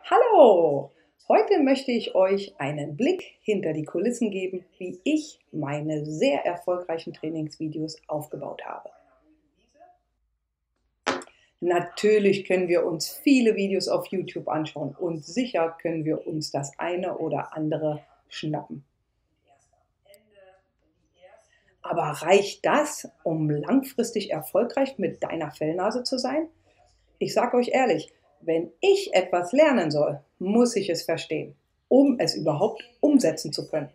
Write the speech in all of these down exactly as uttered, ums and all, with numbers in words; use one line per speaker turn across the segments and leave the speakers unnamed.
Hallo! Heute möchte ich euch einen Blick hinter die Kulissen geben, wie ich meine sehr erfolgreichen Trainingsvideos aufgebaut habe. Natürlich können wir uns viele Videos auf YouTube anschauen und sicher können wir uns das eine oder andere schnappen. Aber reicht das, um langfristig erfolgreich mit deiner Fellnase zu sein? Ich sage euch ehrlich, wenn ich etwas lernen soll, muss ich es verstehen, um es überhaupt umsetzen zu können.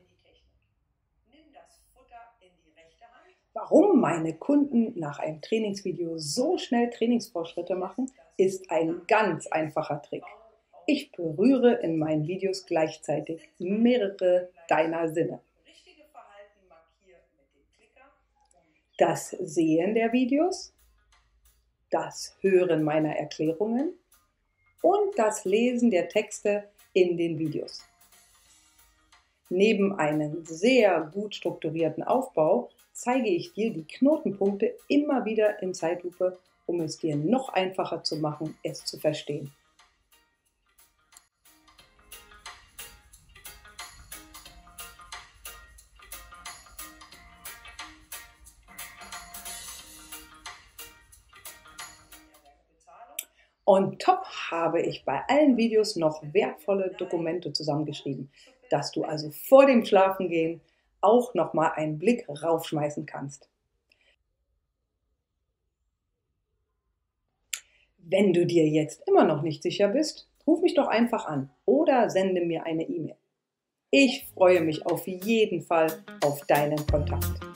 Warum meine Kunden nach einem Trainingsvideo so schnell Trainingsfortschritte machen, ist ein ganz einfacher Trick. Ich berühre in meinen Videos gleichzeitig mehrere deiner Sinne. Das Sehen der Videos, das Hören meiner Erklärungen und das Lesen der Texte in den Videos. Neben einem sehr gut strukturierten Aufbau zeige ich dir die Knotenpunkte immer wieder in Zeitlupe, um es dir noch einfacher zu machen, es zu verstehen. On top habe ich bei allen Videos noch wertvolle Dokumente zusammengeschrieben, dass du also vor dem Schlafengehen auch nochmal einen Blick raufschmeißen kannst. Wenn du dir jetzt immer noch nicht sicher bist, ruf mich doch einfach an oder sende mir eine E-Mail. Ich freue mich auf jeden Fall auf deinen Kontakt.